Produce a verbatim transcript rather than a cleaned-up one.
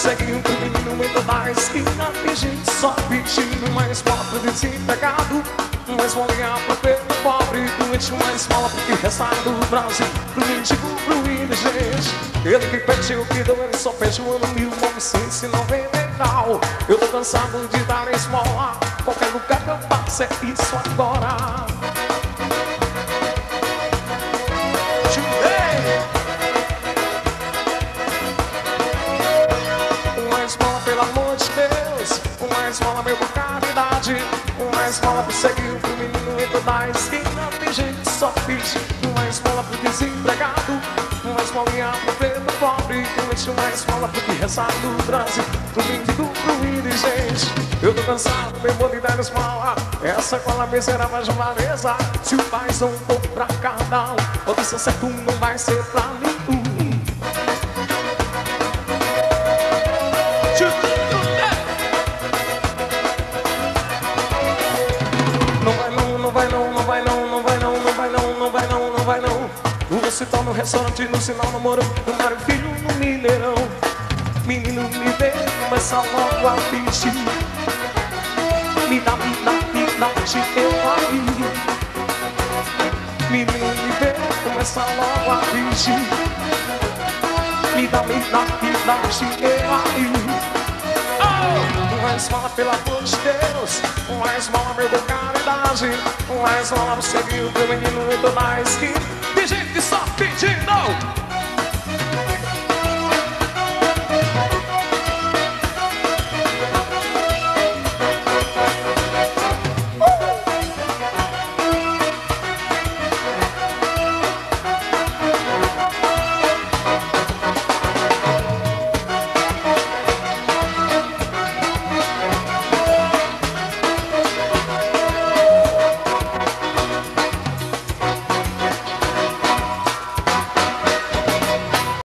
seguindo o menino muito da esquina. Tem gente só pedindo uma esmola pro desempregado, uma esmolinha pro preto pobre, doente, uma esmola pro que resta do Brasil, pro mendigo, pro indigente. Ele que pediu, que deu, ele só pediu ano mil novecentos e noventa e tal. Eu tô cansado de dar esmola, qualquer lugar que eu passo é isso agora. Uma esmola, pelo amor de Deus, uma esmola, meu, por caridade. Uma esmola pro seguir pro menino entra da esquina. Tem gente que só pede uma esmola pro desempregado, uma esmolinha pro preto pobre, uma esmola pro que resta do Brasil, pro mendigo, pro indigente. Eu tô cansado, meu amor, de dar esmola, essa cola miserável de avareza. Se o pai não for pra cada um, o que certo não vai ser pra nenhum. Não vai não, não vai não, não vai não, não vai não, não vai não, não vai não, não vai não. Você tá no restaurante, no sinal, namoro, no mar, filho no Mineirão. Menino me vê, começa logo a pedir. Me dá, me dá, me dá, te eu aí. Menino me vê, começa logo a pedir. Me dá, me dá, me dá, te eu aí. Oh! Uma esmola, pelo amor de Deus, uma esmola, meu, por caridade. Uma esmola, você viu, teu menino em toda a esquina. Tem gente só pedindo.